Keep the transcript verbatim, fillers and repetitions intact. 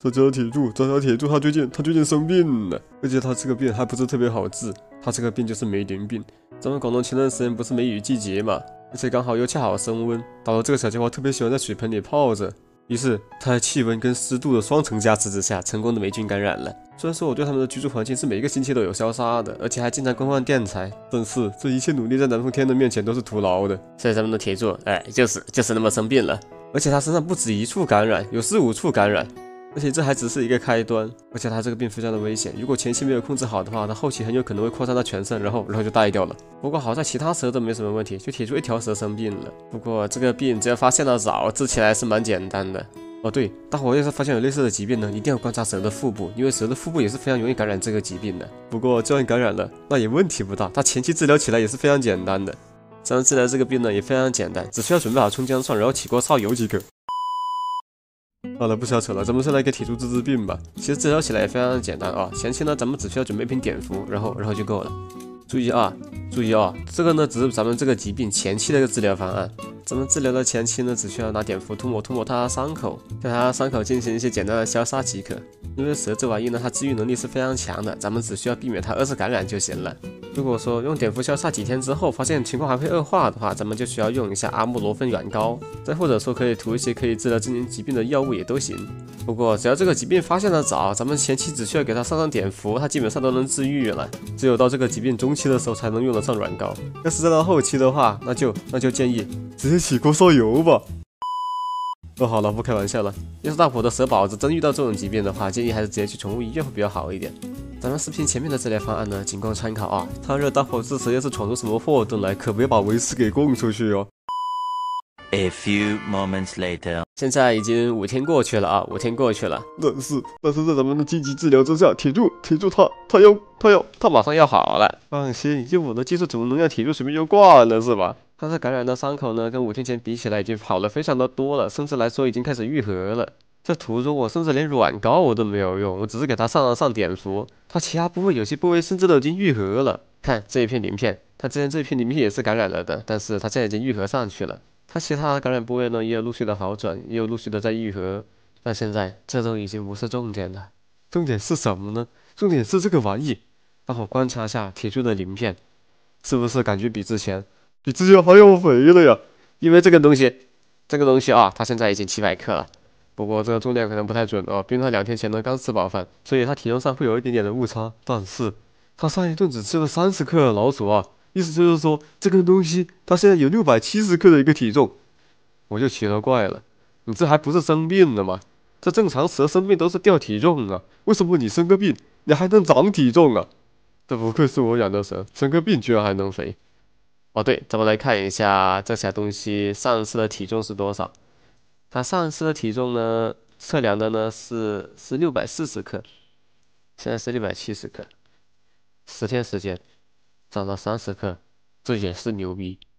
大家铁柱，大家铁柱，他最近他最近生病了，而且他这个病还不是特别好治，他这个病就是梅林病。咱们广东前段时间不是梅雨季节嘛，而且刚好又恰好升温，导致这个小家伙特别喜欢在水盆里泡着。于是他在气温跟湿度的双层加持之下，成功的霉菌感染了。虽然说我对他们的居住环境是每个星期都有消杀的，而且还经常更换电材，但是这一切努力在南风天的面前都是徒劳的。所以咱们的铁柱，哎，就是就是那么生病了，而且他身上不止一处感染，有四五处感染。而且这还只是一个开端，而且他这个病非常的危险，如果前期没有控制好的话，他后期很有可能会扩散到全身，然后然后就带掉了。不过好在其他蛇都没什么问题，就铁柱一条蛇生病了。不过这个病只要发现的早，治起来是蛮简单的。哦对，大伙要是发现有类似的疾病呢，一定要观察蛇的腹部，因为蛇的腹部也是非常容易感染这个疾病的。不过就算感染了，那也问题不大，它前期治疗起来也是非常简单的。咱们治疗这个病呢也非常简单，只需要准备好葱姜蒜，然后起锅烧油即可。好了，不瞎扯了，咱们先来给铁柱治治病吧。其实治疗起来也非常的简单啊，前期呢咱们只需要准备一瓶碘伏，然后然后就够了。注意啊，注意啊，这个呢只是咱们这个疾病前期的一个治疗方案。咱们治疗的前期呢，只需要拿碘伏涂抹涂抹它的伤口，对它伤口进行一些简单的消杀即可。因为蛇这玩意呢，它治愈能力是非常强的，咱们只需要避免它二次感染就行了。如果说用碘伏消杀几天之后，发现情况还会恶化的话，咱们就需要用一下阿莫罗芬软膏，再或者说可以涂一些可以治疗这种疾病的药物也都行。不过只要这个疾病发现的早，咱们前期只需要给它上上碘伏，它基本上都能治愈了。只有到这个疾病中期的时候才能用得上软膏。要是再到后期的话，那就那就建议直接起锅烧油吧。哦，好了，不开玩笑了。要是大伙的蛇宝子真遇到这种疾病的话，建议还是直接去宠物医院会比较好一点。咱们视频前面的治疗方案呢，仅供参考啊。倘若大伙支持，要是闯出什么祸端来，可别把维斯给供出去哦。 A few moments later， 现在已经五天过去了啊，五天过去了。但是，但是在咱们的积极治疗之下，铁柱，铁柱他，他要，他要，他马上要好了。放心，以我的技术，怎么能让铁柱随便就挂了是吧？他这感染的伤口呢，跟五天前比起来已经好了非常的多了，甚至来说已经开始愈合了。这途中我甚至连软膏我都没有用，我只是给他上了上碘伏，他其他部位有些部位甚至都已经愈合了。看这一片鳞片，他之前这一片鳞片也是感染了的，但是他现在已经愈合上去了。他其他的感染部位呢，也有陆续的好转，也有陆续的在愈合，但现在这都已经不是重点了。重点是什么呢？重点是这个玩意。让我观察下铁柱的鳞片，是不是感觉比之前比之前还要肥了呀？因为这个东西，这个东西啊，它现在已经七百克了。不过这个重量可能不太准哦，毕竟他两天前呢刚吃饱饭，所以他体重上会有一点点的误差。但是他上一顿只吃了三十克的老鼠啊。意思就是说，这个东西它现在有六百七十克的一个体重，我就奇了怪了，你这还不是生病了吗？这正常蛇生病都是掉体重啊，为什么你生个病你还能长体重啊？这不愧是我养的蛇，生个病居然还能肥。哦对，咱们来看一下这小东西上一次的体重是多少。它上一次的体重呢，测量的呢是是六百四十克，现在是六百七十克，十天时间。长了三十克，这也是牛逼。